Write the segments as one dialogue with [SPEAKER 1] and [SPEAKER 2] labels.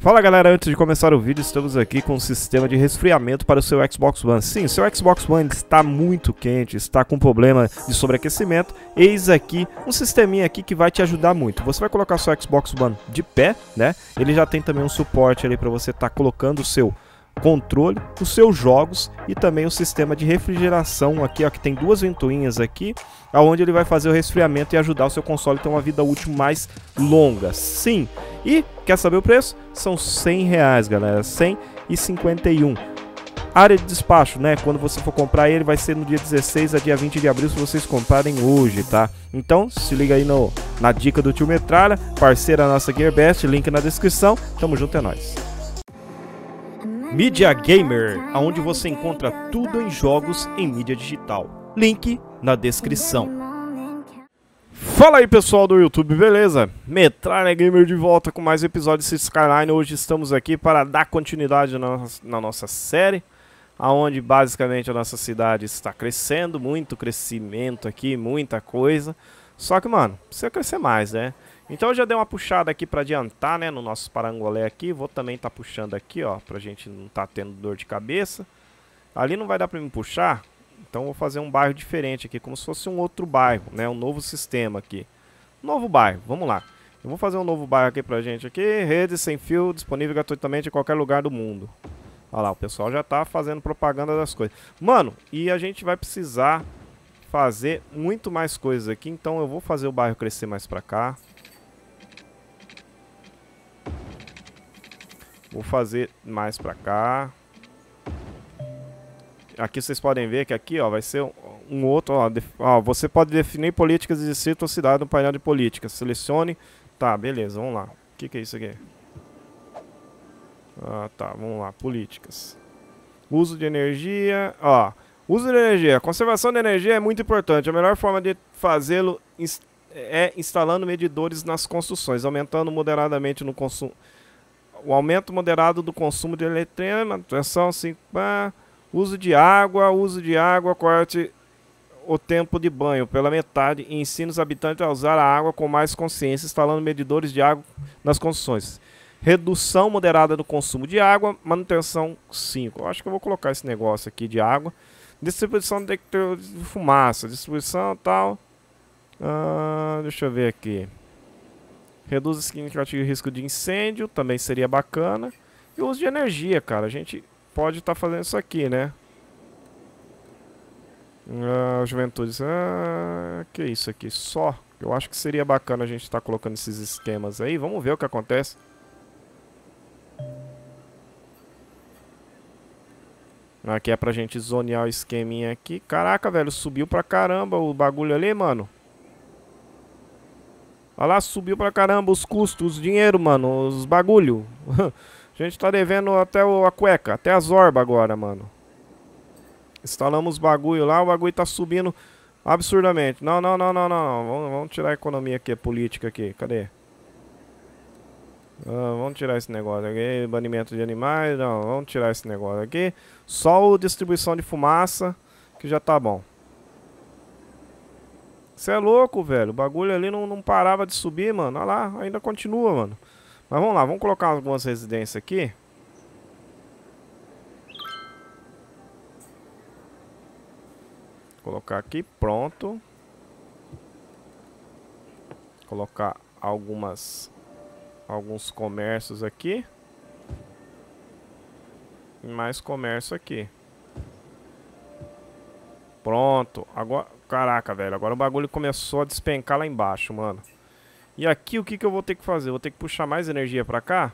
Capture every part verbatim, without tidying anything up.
[SPEAKER 1] Fala galera, antes de começar o vídeo, estamos aqui com um sistema de resfriamento para o seu Xbox One. Sim, seu Xbox One está muito quente, está com problema de sobreaquecimento. Eis aqui um sisteminha aqui que vai te ajudar muito. Você vai colocar o seu Xbox One de pé, né? Ele já tem também um suporte ali para você estar tá colocando o seu controle, os seus jogos e também o sistema de refrigeração aqui, ó, que tem duas ventoinhas aqui, aonde ele vai fazer o resfriamento e ajudar o seu console a ter uma vida útil mais longa. Sim. E quer saber o preço? São cem reais, galera, cem e cinquenta e um. Área de despacho, né? Quando você for comprar ele, vai ser no dia dezesseis a dia vinte de abril, se vocês comprarem hoje, tá? Então, se liga aí no, na dica do Tio Metralha, parceira nossa GearBest, link na descrição. Tamo junto, é nóis. Mídia Gamer, onde você encontra tudo em jogos em mídia digital. Link na descrição. Fala aí pessoal do YouTube, beleza? Metralha Gamer de volta com mais um episódio de Cities Skyline. Hoje estamos aqui para dar continuidade na nossa, na nossa série, onde basicamente a nossa cidade está crescendo, muito crescimento aqui, muita coisa. Só que, mano, precisa crescer mais, né? Então eu já dei uma puxada aqui para adiantar, né, no nosso parangolé aqui. Vou também estar tá puxando aqui, ó, pra gente não tá tendo dor de cabeça. Ali não vai dar para me puxar, então vou fazer um bairro diferente aqui, como se fosse um outro bairro, né, um novo sistema aqui. Novo bairro, vamos lá. Eu vou fazer um novo bairro aqui pra gente aqui, rede sem fio, disponível gratuitamente em qualquer lugar do mundo. Olha lá, o pessoal já tá fazendo propaganda das coisas. Mano, e a gente vai precisar fazer muito mais coisas aqui, então eu vou fazer o bairro crescer mais pra cá. Vou fazer mais pra cá. Aqui vocês podem ver que aqui, ó, vai ser um, um outro, ó, def, ó, você pode definir políticas de distrito ou cidade no painel de políticas. Selecione. Tá, beleza, vamos lá. O que que é isso aqui? Ah, tá, vamos lá, políticas. Uso de energia, ó. Uso de energia. Conservação de energia é muito importante. A melhor forma de fazê-lo é instalando medidores nas construções, aumentando moderadamente no consumo. O aumento moderado do consumo de eletrônica, manutenção, assim, pá. Uso de água, uso de água, corte o tempo de banho pela metade e ensina os habitantes a usar a água com mais consciência, instalando medidores de água nas construções. Redução moderada do consumo de água, manutenção cinco. Eu acho que eu vou colocar esse negócio aqui de água. Distribuição de fumaça, distribuição tal. Ah, deixa eu ver aqui. Reduz o significativo risco de incêndio, também seria bacana. E o uso de energia, cara. A gente pode estar tá fazendo isso aqui, né? Ah, juventude. Ah, que isso aqui? Só. Eu acho que seria bacana a gente estar tá colocando esses esquemas aí. Vamos ver o que acontece. Aqui é pra gente zonear o esqueminha aqui. Caraca, velho. Subiu pra caramba o bagulho ali, mano. Olha lá, subiu pra caramba os custos, os dinheiro, mano, os bagulho. A gente tá devendo até o, a cueca, até a zorba agora, mano. Instalamos os bagulho lá, o bagulho tá subindo absurdamente. Não, não, não, não, não. Vamos, vamos tirar a economia aqui, a política aqui. Cadê? Ah, vamos tirar esse negócio aqui. Banimento de animais. Não, vamos tirar esse negócio aqui. Só o distribuição de fumaça, que já tá bom. Você é louco, velho. O bagulho ali não, não parava de subir, mano. Olha lá, ainda continua, mano. Mas vamos lá, vamos colocar algumas residências aqui. Colocar aqui, pronto. Colocar algumas... Alguns comércios aqui. E mais comércio aqui. Pronto. Agora... Caraca, velho, agora o bagulho começou a despencar lá embaixo, mano. E aqui o que que eu vou ter que fazer? Vou ter que puxar mais energia pra cá?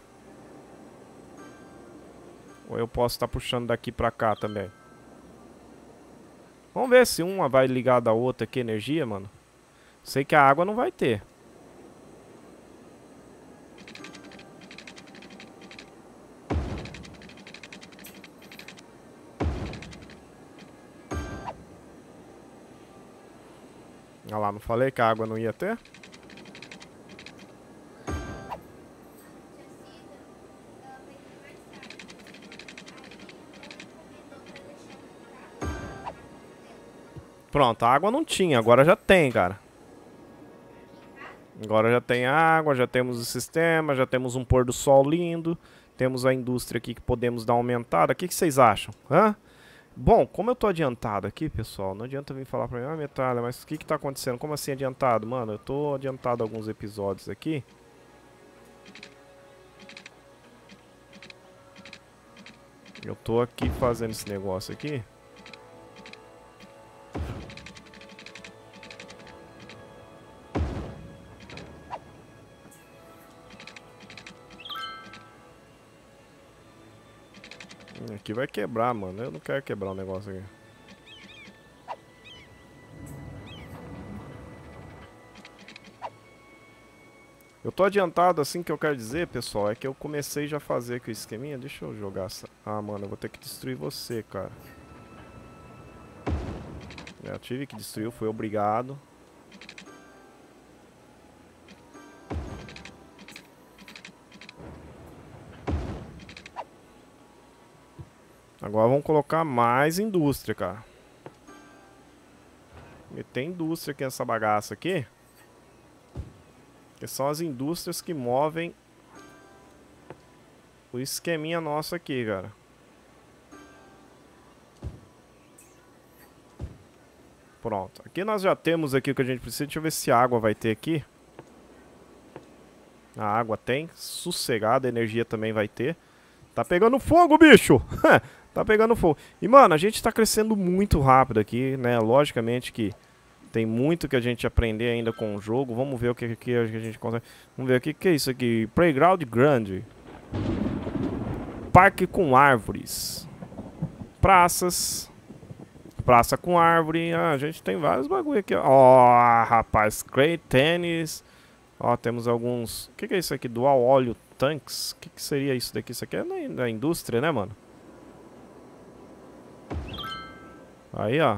[SPEAKER 1] Ou eu posso estar puxando daqui pra cá também? Vamos ver se uma vai ligada à outra aqui, energia, mano. Sei que a água não vai ter. Olha lá, não falei que a água não ia ter? Pronto, a água não tinha, agora já tem, cara. Agora já tem água, já temos o sistema, já temos um pôr do sol lindo. Temos a indústria aqui que podemos dar uma aumentada. O que, que vocês acham? Hã? Bom, como eu tô adiantado aqui, pessoal, não adianta vir falar pra mim, ah, Metralha, mas o que que tá acontecendo? Como assim adiantado? Mano, eu tô adiantado alguns episódios aqui. Eu tô aqui fazendo esse negócio aqui. Aqui vai quebrar, mano. Eu não quero quebrar o negócio aqui. Eu tô adiantado, assim, que eu quero dizer, pessoal, é que eu comecei já a fazer aqui o esqueminha. Deixa eu jogar essa... Ah, mano, eu vou ter que destruir você, cara. É, eu tive que destruir, eu fui obrigado. Agora vamos colocar mais indústria, cara. Meter indústria aqui nessa bagaça aqui. Que são as indústrias que movem o esqueminha nosso aqui, cara. Pronto. Aqui nós já temos aqui o que a gente precisa. Deixa eu ver se a água vai ter aqui. A água tem. Sossegada. A energia também vai ter. Tá pegando fogo, bicho! Tá pegando fogo. E, mano, a gente tá crescendo muito rápido aqui, né? Logicamente que tem muito que a gente aprender ainda com o jogo. Vamos ver o que, que a gente consegue. Vamos ver o que, que é isso aqui. Playground grande. Parque com árvores. Praças. Praça com árvore. Ah, a gente tem vários bagulho aqui. Ó, oh, rapaz. Clay tênis. Ó, temos alguns... O que, que é isso aqui? Dual óleo tanks. O que, que seria isso daqui? Isso aqui é na, na indústria, né, mano? Aí, ó.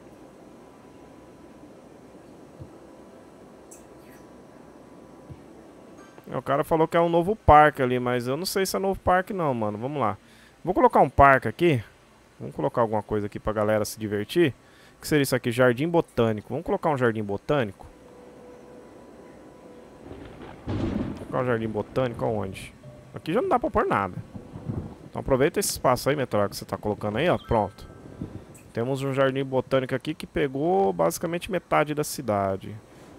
[SPEAKER 1] O cara falou que é um novo parque ali, mas eu não sei se é novo parque não, mano. Vamos lá. Vou colocar um parque aqui. Vamos colocar alguma coisa aqui pra galera se divertir. O que seria isso aqui? Jardim botânico. Vamos colocar um jardim botânico? Vou colocar um jardim botânico aonde? Aqui já não dá pra pôr nada. Então aproveita esse espaço aí, Metralha, que você tá colocando aí, ó. Pronto. Temos um jardim botânico aqui que pegou basicamente metade da cidade.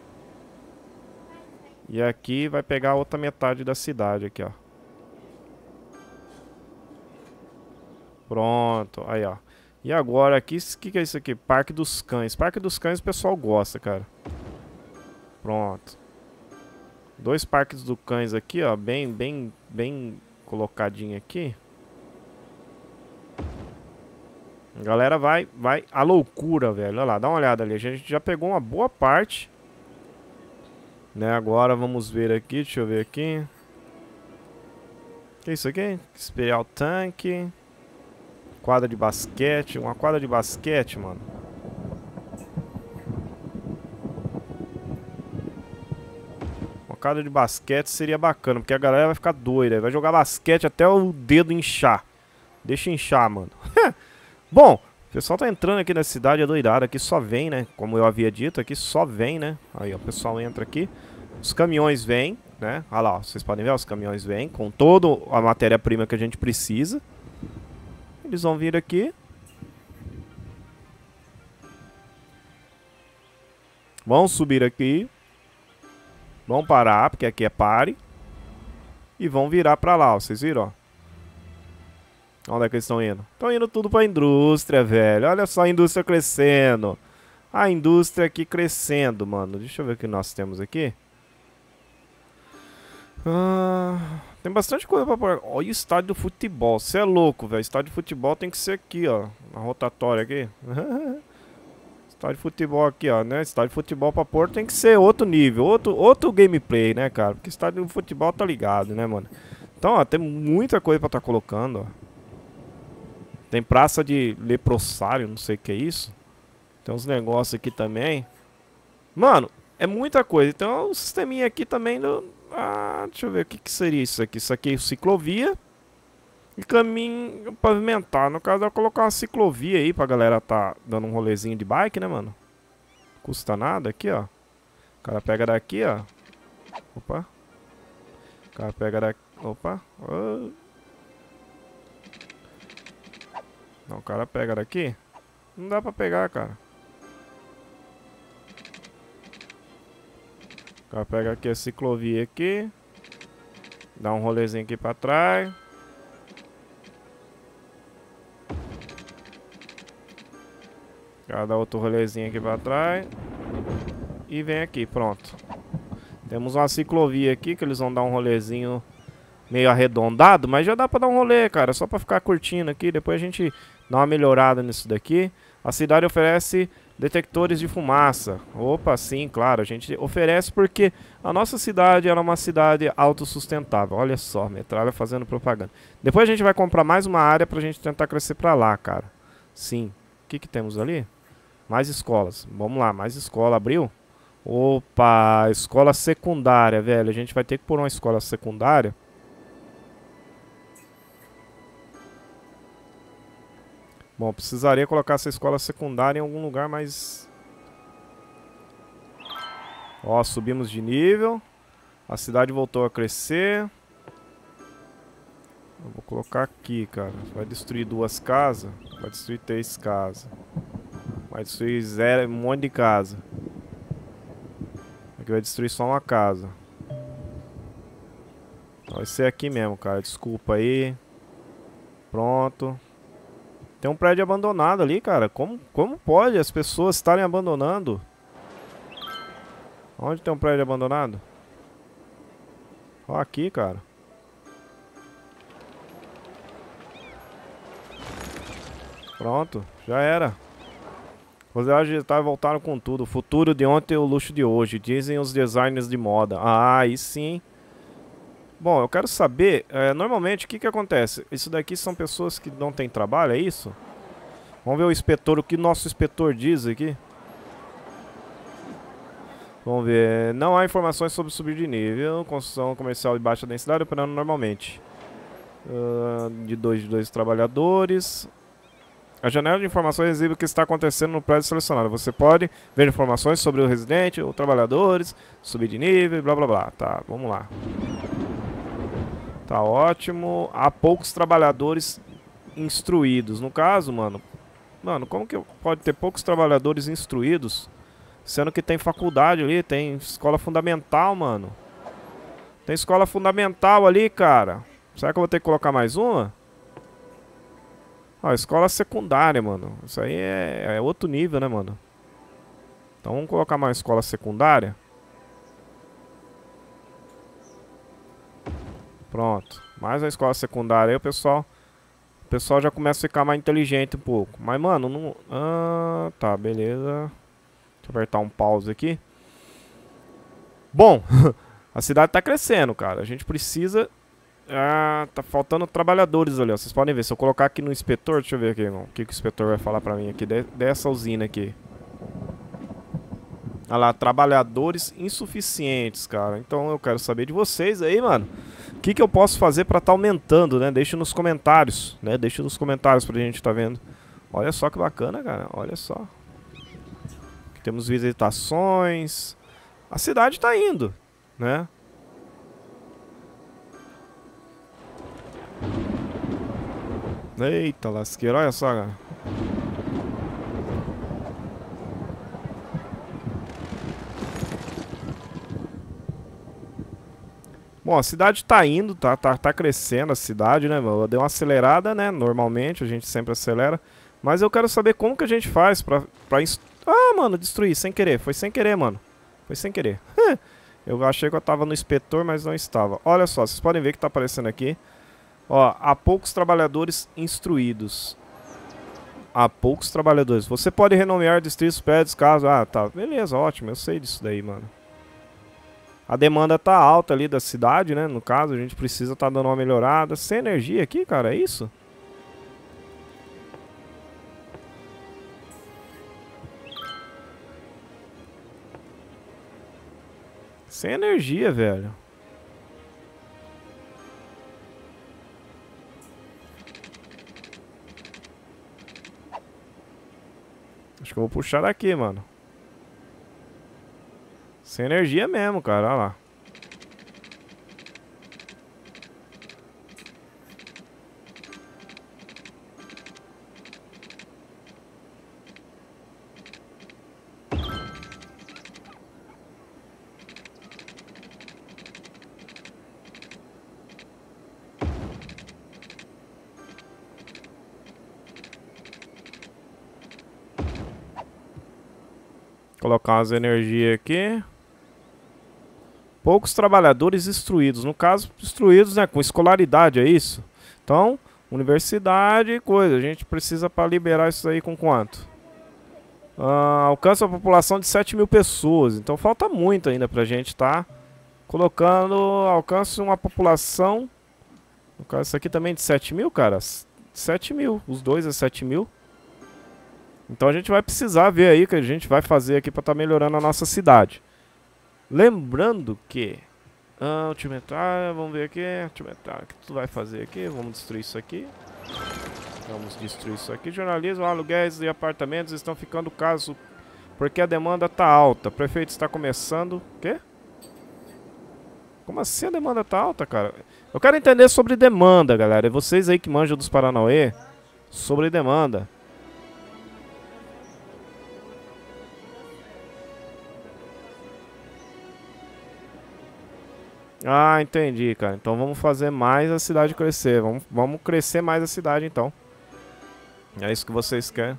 [SPEAKER 1] E aqui vai pegar a outra metade da cidade aqui, ó. Pronto, aí, ó. E agora aqui, o que, que é isso aqui? Parque dos Cães. Parque dos Cães o pessoal gosta, cara. Pronto. Dois parques dos cães aqui, ó. Bem, bem, bem colocadinho aqui. A galera vai, vai à loucura, velho. Olha lá, dá uma olhada ali. A gente já pegou uma boa parte. Né, agora vamos ver aqui. Deixa eu ver aqui. O que é isso aqui? Imperial Tank. Quadra de basquete. Uma quadra de basquete, mano. Uma quadra de basquete seria bacana, porque a galera vai ficar doida. Vai jogar basquete até o dedo inchar. Deixa inchar, mano. Bom, o pessoal tá entrando aqui na cidade, é doidado. Aqui só vem, né? Como eu havia dito, aqui só vem, né? Aí, ó, o pessoal entra aqui. Os caminhões vêm, né? Olha lá, ó, vocês podem ver, ó, os caminhões vêm com toda a matéria-prima que a gente precisa. Eles vão vir aqui. Vão subir aqui. Vão parar, porque aqui é pare. E vão virar pra lá, ó. Vocês viram, ó? Onde é que eles estão indo? Estão indo tudo pra indústria, velho. Olha só a indústria crescendo. A indústria aqui crescendo, mano. Deixa eu ver o que nós temos aqui. Ah, tem bastante coisa pra pôr. Olha o estádio do futebol. Você é louco, velho. Estádio de futebol tem que ser aqui, ó. Na rotatória aqui. Estádio de futebol aqui, ó, né? Estádio de futebol pra pôr tem que ser outro nível. Outro, outro gameplay, né, cara? Porque estádio de futebol tá ligado, né, mano? Então, ó, tem muita coisa pra tá colocando, ó. Tem praça de leprosário, não sei o que é isso. Tem uns negócios aqui também. Mano, é muita coisa. Então o sisteminha aqui também do... Ah, deixa eu ver o que, que seria isso aqui. Isso aqui é ciclovia e caminho pavimentado. No caso, eu vou colocar uma ciclovia aí pra galera tá dando um rolezinho de bike, né, mano? Custa nada aqui, ó. O cara pega daqui, ó. Opa. O cara pega daqui. Opa. Oh. Não, o cara pega daqui. Não dá pra pegar, cara. O cara pega aqui a ciclovia aqui. Dá um rolezinho aqui pra trás. O cara dá outro rolezinho aqui pra trás. E vem aqui, pronto. Temos uma ciclovia aqui que eles vão dar um rolezinho meio arredondado, mas já dá pra dar um rolê, cara, só pra ficar curtindo aqui. Depois a gente dá uma melhorada nisso daqui. A cidade oferece detectores de fumaça. Opa, sim, claro, a gente oferece porque a nossa cidade era uma cidade autossustentável. Olha só, Metralha fazendo propaganda. Depois a gente vai comprar mais uma área pra gente tentar crescer pra lá, cara. Sim. O que que temos ali? Mais escolas. Vamos lá, mais escola. Abriu? Opa, escola secundária, velho. A gente vai ter que pôr uma escola secundária. Bom, precisaria colocar essa escola secundária em algum lugar mais... Ó, subimos de nível. A cidade voltou a crescer. Eu vou colocar aqui, cara. Vai destruir duas casas. Vai destruir três casas. Vai destruir zero, um monte de casa. Aqui vai destruir só uma casa. Vai ser aqui mesmo, cara. Desculpa aí. Pronto. Tem um prédio abandonado ali, cara. Como, como pode as pessoas estarem abandonando? Onde tem um prédio abandonado? Ó, aqui, cara. Pronto, já era. Os digitais voltaram com tudo. O futuro de ontem é o luxo de hoje, dizem os designers de moda. Ah, aí sim. Bom, eu quero saber, é, normalmente, o que que acontece? Isso daqui são pessoas que não têm trabalho, é isso? Vamos ver o inspetor, o que nosso inspetor diz aqui. Vamos ver. Não há informações sobre subir de nível. Construção comercial de baixa densidade operando normalmente. Uh, de dois de dois trabalhadores. A janela de informações exibe o que está acontecendo no prédio selecionado. Você pode ver informações sobre o residente ou trabalhadores, subir de nível, blá blá blá. Tá, vamos lá. Tá ótimo. Há poucos trabalhadores instruídos. No caso, mano... Mano, como que pode ter poucos trabalhadores instruídos? Sendo que tem faculdade ali, tem escola fundamental, mano. Tem escola fundamental ali, cara. Será que eu vou ter que colocar mais uma? Ó, escola secundária, mano. Isso aí é, é outro nível, né, mano? Então vamos colocar mais escola secundária. Pronto. Mais uma escola secundária aí, o pessoal... O pessoal já começa a ficar mais inteligente um pouco. Mas, mano, não... Ah, tá, beleza. Deixa eu apertar um pause aqui. Bom, a cidade tá crescendo, cara. A gente precisa... Ah, tá faltando trabalhadores ali, ó. Vocês podem ver. Se eu colocar aqui no inspetor... Deixa eu ver aqui, irmão. O que, que o inspetor vai falar pra mim aqui de, dessa usina aqui. Olha lá, trabalhadores insuficientes, cara. Então eu quero saber de vocês aí, mano. O que, que eu posso fazer pra tá aumentando, né? Deixa nos comentários, né? Deixa nos comentários pra gente tá vendo. Olha só que bacana, cara. Olha só. Aqui temos visitações. A cidade tá indo, né? Eita lasqueira, olha só, cara. Bom, a cidade tá indo, tá, tá, tá crescendo a cidade, né, mano? Deu uma acelerada, né? Normalmente, a gente sempre acelera. Mas eu quero saber como que a gente faz pra... pra ah, mano, destruir, sem querer. Foi sem querer, mano. Foi sem querer. Eu achei que eu tava no inspetor, mas não estava. Olha só, vocês podem ver que tá aparecendo aqui. Ó, há poucos trabalhadores instruídos. Há poucos trabalhadores. Você pode renomear distritos, prédios, casos... Ah, tá. Beleza, ótimo. Eu sei disso daí, mano. A demanda tá alta ali da cidade, né? No caso, a gente precisa tá dando uma melhorada. Sem energia aqui, cara, é isso? Sem energia, velho. Acho que eu vou puxar daqui, mano. Sem energia mesmo, cara, olha lá. Colocar umas energias aqui. Poucos trabalhadores instruídos. No caso, instruídos, né? Com escolaridade, é isso? Então, universidade e coisa. A gente precisa para liberar isso aí com quanto? Ah, alcança a população de sete mil pessoas. Então, falta muito ainda pra gente tá colocando. Alcança uma população. No caso, isso aqui também de sete mil, cara. sete mil. Os dois é sete mil. Então, a gente vai precisar ver aí o que a gente vai fazer aqui pra tá melhorando a nossa cidade. Lembrando que ah, ultimatar, vamos ver aqui, ultimatar, o que tu vai fazer aqui? Vamos destruir isso aqui. Vamos destruir isso aqui. Jornalismo, aluguéis e apartamentos estão ficando caso porque a demanda tá alta. O prefeito está começando... O quê? Como assim a demanda tá alta, cara? Eu quero entender sobre demanda, galera. E vocês aí que manjam dos Paranauê sobre demanda. Ah, entendi, cara. Então vamos fazer mais a cidade crescer. Vamos, vamos crescer mais a cidade, então. É isso que vocês querem.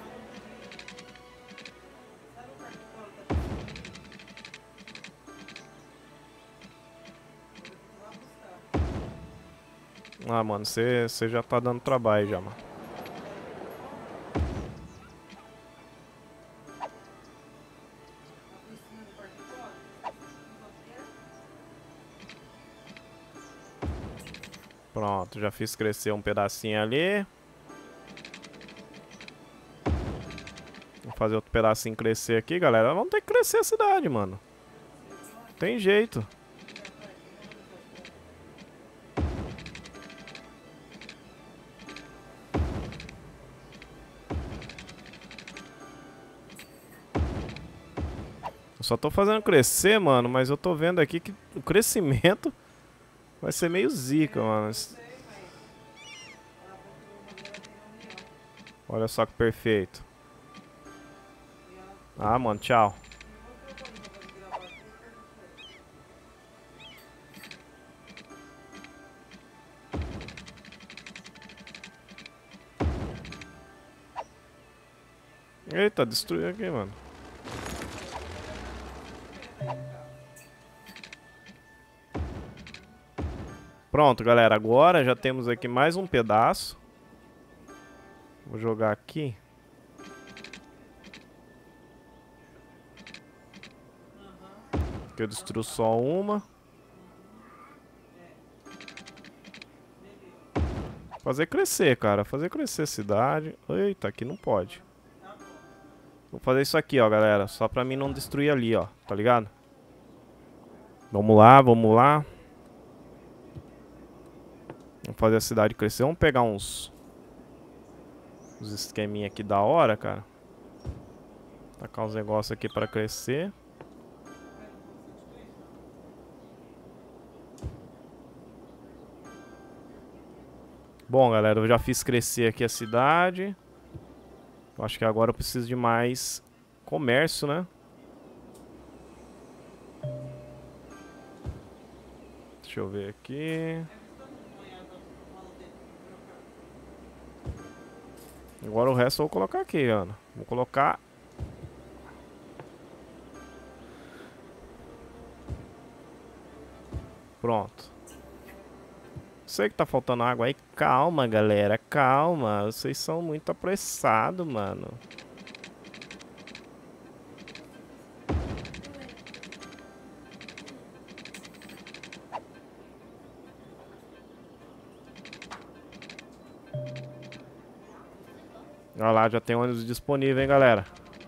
[SPEAKER 1] Ah, mano, você já tá dando trabalho já, mano. Pronto, já fiz crescer um pedacinho ali. Vou fazer outro pedacinho crescer aqui, galera. Vamos ter que crescer a cidade, mano. Tem jeito. Eu só tô fazendo crescer, mano, mas eu tô vendo aqui que o crescimento vai ser meio zica, mano. Olha só que perfeito. Ah, mano, tchau. Eita, destruiu aqui, mano. Pronto, galera. Agora já temos aqui mais um pedaço. Vou jogar aqui. Que eu destruo só uma. Fazer crescer, cara. Fazer crescer a cidade. Eita, aqui não pode. Vou fazer isso aqui, ó, galera. Só pra mim não destruir ali, ó. Tá ligado? Vamos lá, vamos lá. Vamos fazer a cidade crescer. Vamos pegar uns... Uns esqueminha aqui da hora, cara. Tacar uns negócios aqui pra crescer. Bom, galera, eu já fiz crescer aqui a cidade. Eu acho que agora eu preciso de mais comércio, né? Deixa eu ver aqui. Agora o resto eu vou colocar aqui, Ana. Vou colocar... Pronto. Sei que tá faltando água aí. Calma, galera. Calma. Vocês são muito apressados, mano. Olha lá, já tem ônibus disponível, hein, galera.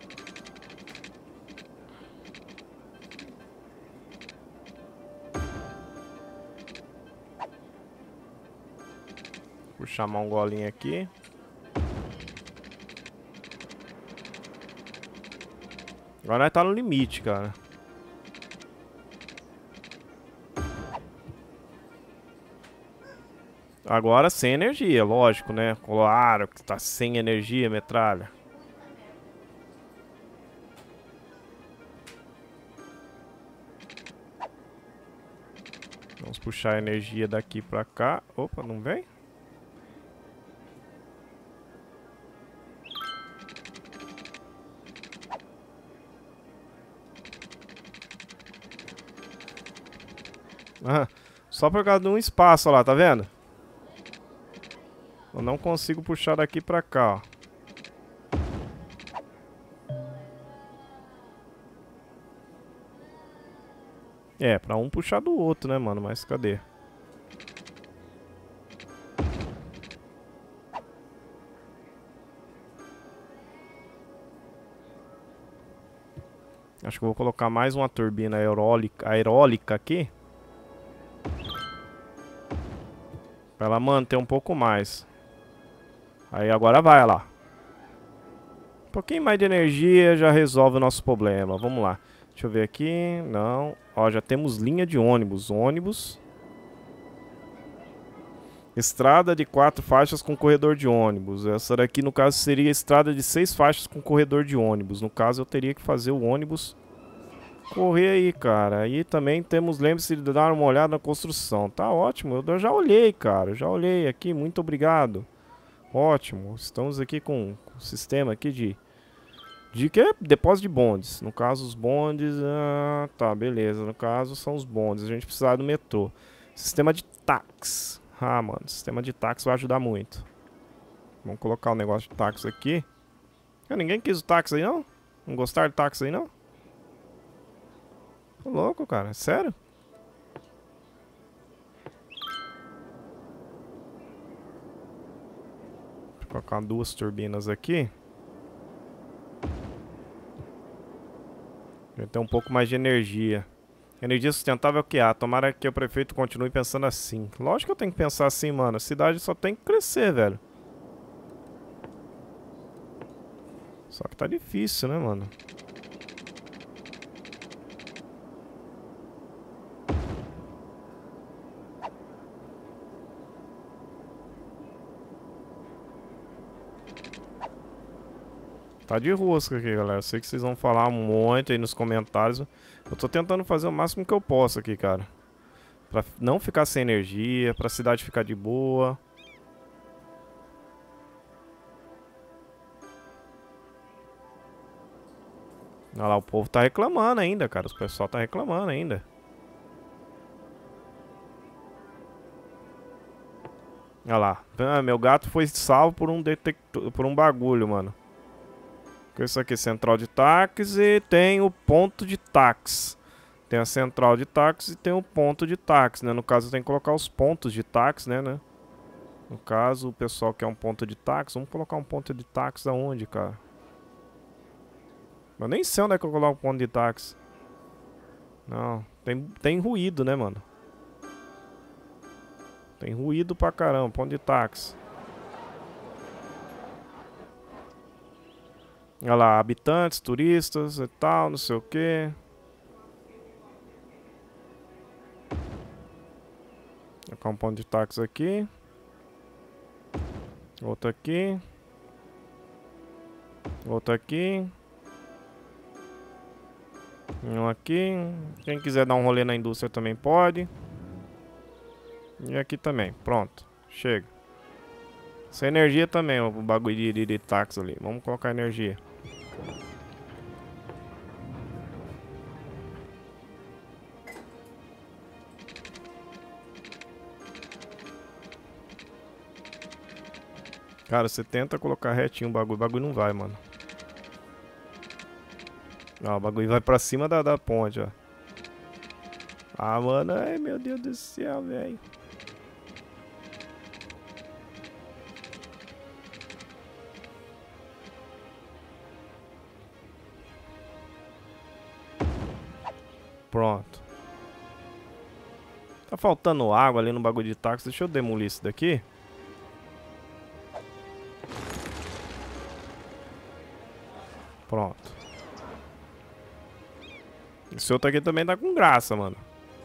[SPEAKER 1] Vou chamar um golinho aqui. Agora nós tá no limite, cara. Agora sem energia, lógico, né? Claro que tá sem energia, metralha. Vamos puxar a energia daqui pra cá. Opa, não vem? Ah, só por causa de um espaço, ó lá, tá vendo? Eu não consigo puxar daqui pra cá, ó. É, pra um puxar do outro, né, mano? Mas cadê? Acho que eu vou colocar mais uma turbina aerólica, aerólica aqui. Pra ela manter um pouco mais. Aí agora vai, olha lá. Um pouquinho mais de energia já resolve o nosso problema. Vamos lá. Deixa eu ver aqui. Não. Ó, já temos linha de ônibus. Ônibus. Estrada de quatro faixas com corredor de ônibus. Essa daqui, no caso, seria estrada de seis faixas com corredor de ônibus. No caso, eu teria que fazer o ônibus correr aí, cara. Aí também temos, lembre-se de dar uma olhada na construção. Tá ótimo, eu já olhei, cara. Eu já olhei aqui, muito obrigado. Ótimo, estamos aqui com o sistema aqui de... De que é depósito de bondes. No caso, os bondes... Ah, tá, beleza. No caso, são os bondes. A gente precisa do metrô. Sistema de táxi. Ah, mano, sistema de táxi vai ajudar muito. Vamos colocar o negócio de táxi aqui. Ah, ninguém quis o táxi aí, não? Não gostaram de táxi aí, não? Tô louco, cara. Sério? Vou colocar duas turbinas aqui. Vai ter um pouco mais de energia. Energia sustentável é o que há. Tomara que o prefeito continue pensando assim. Lógico que eu tenho que pensar assim, mano. A cidade só tem que crescer, velho. Só que tá difícil, né, mano? Tá de rosca aqui, galera. Eu sei que vocês vão falar muito aí nos comentários. Eu tô tentando fazer o máximo que eu posso aqui, cara. Pra não ficar sem energia, pra cidade ficar de boa. Olha lá, o povo tá reclamando ainda, cara. O pessoal tá reclamando ainda. Olha lá. Ah, meu gato foi salvo por um detector, por um bagulho, mano. Isso aqui, central de táxi, tem o ponto de táxi. Tem a central de táxi e tem o ponto de táxi, né? No caso, tem que colocar os pontos de táxi, né, né? No caso, o pessoal quer um ponto de táxi. Vamos colocar um ponto de táxi aonde, cara? Eu nem sei onde é que eu coloco um ponto de táxi. Não, tem, tem ruído, né, mano? Tem ruído pra caramba, ponto de táxi. Olha lá, habitantes, turistas e tal, não sei o que. Vou colocar um ponto de táxi aqui. Outro aqui. Outro aqui. Um aqui. Quem quiser dar um rolê na indústria também pode. E aqui também, pronto. Chega. Sem energia também, o bagulho de, de, de táxi ali. Vamos colocar energia. Cara, você tenta colocar retinho o bagulho, o bagulho não vai, mano. Ó, o bagulho vai pra cima da, da ponte, ó. Ah, mano, ai meu Deus do céu, velho. Pronto. Tá faltando água ali no bagulho de táxi. Deixa eu demolir isso daqui. Pronto. Esse outro aqui também tá com graça, mano.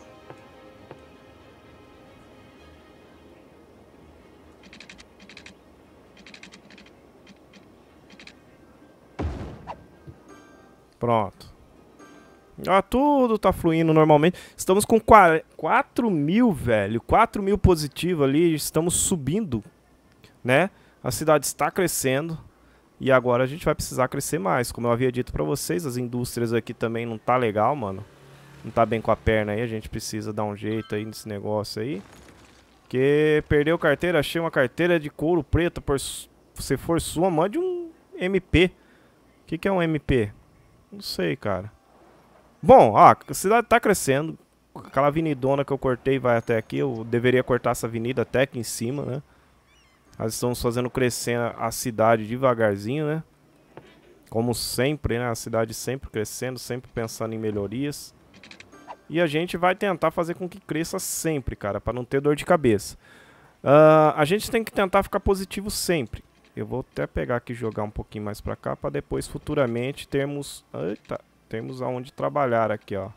[SPEAKER 1] Pronto. Ah, tudo tá fluindo normalmente. Estamos com quatro mil, velho. quatro mil positivo ali. Estamos subindo, né? A cidade está crescendo. E agora a gente vai precisar crescer mais. Como eu havia dito pra vocês, as indústrias aqui também não tá legal, mano. não tá bem com a perna aí, a gente precisa dar um jeito aí nesse negócio aí. Porque perdeu carteira, achei uma carteira de couro preto, por se for sua, mande um M P. O que que é um M P? Não sei, cara. Bom, ó, a cidade tá crescendo. Aquela avenidona que eu cortei vai até aqui. Eu deveria cortar essa avenida até aqui em cima, né? Nós estamos fazendo crescer a cidade devagarzinho, né? Como sempre, né? A cidade sempre crescendo, sempre pensando em melhorias. E a gente vai tentar fazer com que cresça sempre, cara, para não ter dor de cabeça. Uh, a gente tem que tentar ficar positivo sempre. Eu vou até pegar aqui e jogar um pouquinho mais pra cá, para depois futuramente termos... Eita, termos aonde trabalhar aqui, ó.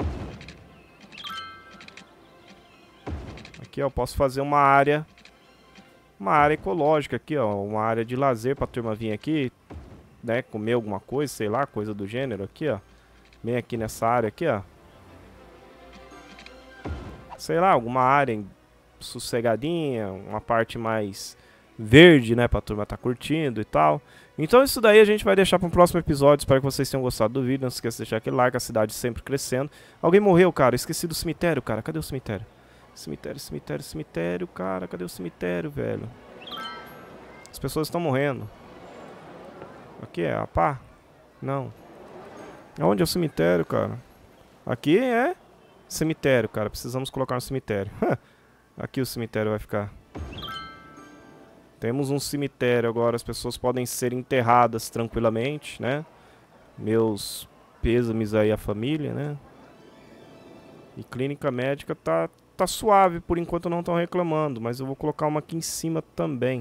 [SPEAKER 1] Aqui, ó, eu posso fazer uma área... Uma área ecológica aqui, ó. Uma área de lazer pra turma vir aqui, né, comer alguma coisa, sei lá, coisa do gênero aqui, ó. Bem aqui nessa área aqui, ó. Sei lá, alguma área sossegadinha, uma parte mais verde, né, pra turma tá curtindo e tal. Então isso daí a gente vai deixar para um próximo episódio. Espero que vocês tenham gostado do vídeo. Não se esqueça de deixar aquele like, a cidade sempre crescendo. Alguém morreu, cara, esqueci do cemitério, cara. Cadê o cemitério? Cemitério, cemitério, cemitério, cara. Cadê o cemitério, velho? As pessoas estão morrendo. Aqui é a pá? Não. Onde é o cemitério, cara? Aqui é cemitério, cara. Precisamos colocar no cemitério. Aqui o cemitério vai ficar. Temos um cemitério agora. As pessoas podem ser enterradas tranquilamente, né? Meus pêsames aí à família, né? E clínica médica tá, tá suave. Por enquanto não estão reclamando. Mas eu vou colocar uma aqui em cima também.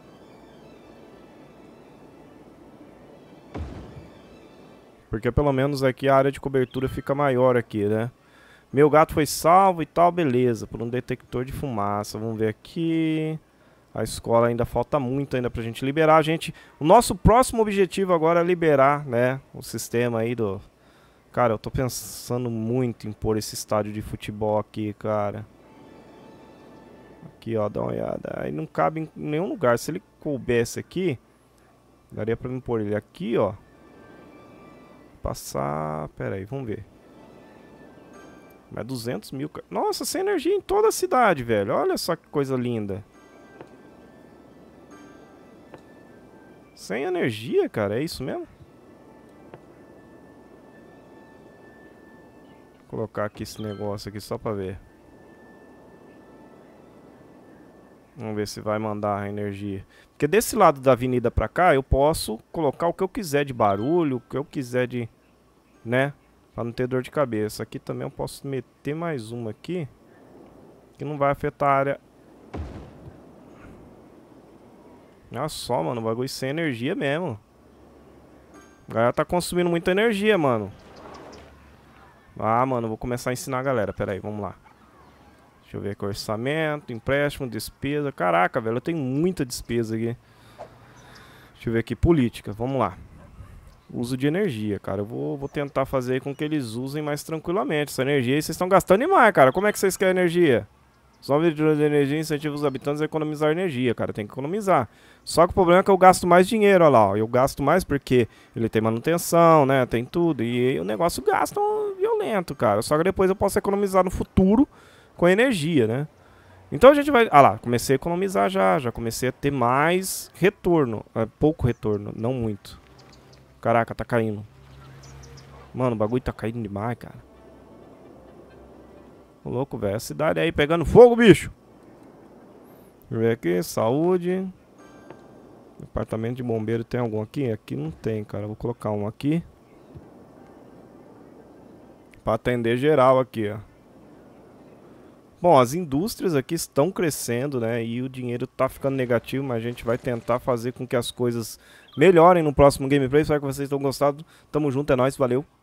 [SPEAKER 1] Porque pelo menos aqui a área de cobertura fica maior aqui, né? Meu gato foi salvo e tal, beleza. Por um detector de fumaça. Vamos ver aqui. A escola ainda falta muito ainda pra gente liberar. A gente, o nosso próximo objetivo agora é liberar, né? O sistema aí do... Cara, eu tô pensando muito em pôr esse estádio de futebol aqui, cara. Aqui, ó, dá uma olhada. Aí não cabe em nenhum lugar. Se ele coubesse aqui, daria pra me pôr ele aqui, ó. Passar... Pera aí, vamos ver. Mas duzentos mil... Nossa, sem energia em toda a cidade, velho. Olha só que coisa linda. Sem energia, cara. É isso mesmo? Vou colocar aqui esse negócio aqui só pra ver. Vamos ver se vai mandar a energia. Porque desse lado da avenida pra cá, eu posso colocar o que eu quiser de barulho, o que eu quiser de... Né? Pra não ter dor de cabeça. Aqui também eu posso meter mais uma aqui. Que não vai afetar a área. Olha só, mano. O bagulho sem energia mesmo. A galera tá consumindo muita energia, mano. Ah, mano. Vou começar a ensinar a galera. Pera aí, vamos lá. Deixa eu ver aqui. Orçamento, empréstimo, despesa. Caraca, velho. Eu tenho muita despesa aqui. Deixa eu ver aqui. Política. Vamos lá. Uso de energia, cara. Eu vou, vou tentar fazer com que eles usem mais tranquilamente essa energia. E vocês estão gastando demais, cara. Como é que vocês querem energia? Os novos medidores de energia incentivam os habitantes a economizar energia, cara. Tem que economizar. Só que o problema é que eu gasto mais dinheiro, olha lá. Ó. Eu gasto mais porque ele tem manutenção, né? Tem tudo. E o negócio gasta um violento, cara. Só que depois eu posso economizar no futuro com energia, né? Então a gente vai... Ah lá, comecei a economizar já. Já comecei a ter mais retorno. É, pouco retorno, não muito. Caraca, tá caindo. Mano, o bagulho tá caindo demais, cara. Ô, louco, velho. A cidade aí pegando fogo, bicho. Deixa eu ver aqui. Saúde. Departamento de bombeiro tem algum aqui? Aqui não tem, cara. Vou colocar um aqui. Pra atender geral aqui, ó. Bom, as indústrias aqui estão crescendo, né? E o dinheiro tá ficando negativo, mas a gente vai tentar fazer com que as coisas melhorem no próximo gameplay. Espero que vocês tenham gostado. Tamo junto, é nóis, valeu.